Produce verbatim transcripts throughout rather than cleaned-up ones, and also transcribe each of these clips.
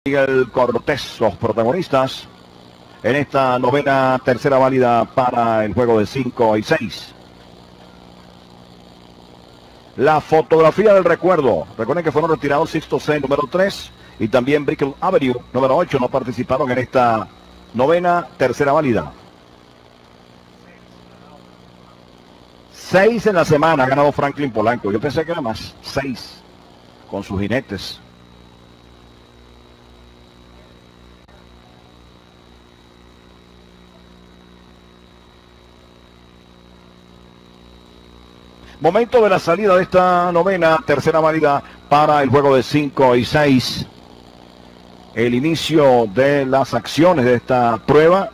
Miguel Cortés, los protagonistas en esta novena tercera válida para el juego de cinco y seis. La fotografía del recuerdo. Recuerden que fueron retirados Sixto C número tres y también Brickell Avenue número ocho. No participaron en esta novena tercera válida. Seis en la semana ha ganado Franklin Polanco. Yo pensé que era más. Seis con sus jinetes. Momento de la salida de esta novena tercera válida para el juego de cinco y seis. El inicio de las acciones de esta prueba.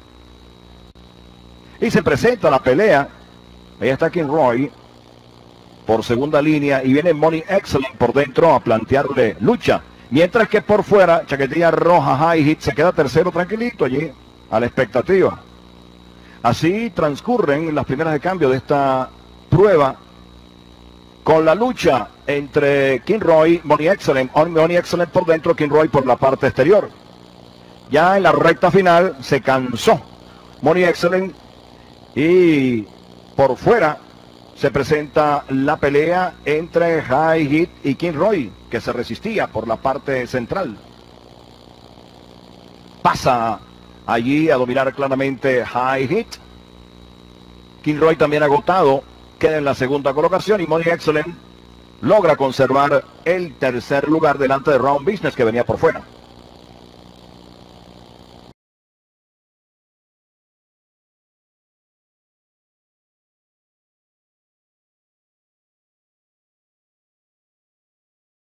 Y se presenta la pelea. Ahí está Kinroy por segunda línea y viene Money Excellent por dentro a plantearle lucha. Mientras que por fuera, Chaquetilla Roja High Hit se queda tercero tranquilito allí a la expectativa. Así transcurren las primeras de cambio de esta prueba con la lucha entre Kinroy, Money Excellent, Money Excellent por dentro, Kinroy por la parte exterior. Ya en la recta final se cansó Money Excellent y por fuera se presenta la pelea entre High Hit y Kinroy, que se resistía por la parte central. Pasa allí a dominar claramente High Hit. Kinroy también agotado queda en la segunda colocación y Money Excellent logra conservar el tercer lugar delante de Round Business, que venía por fuera.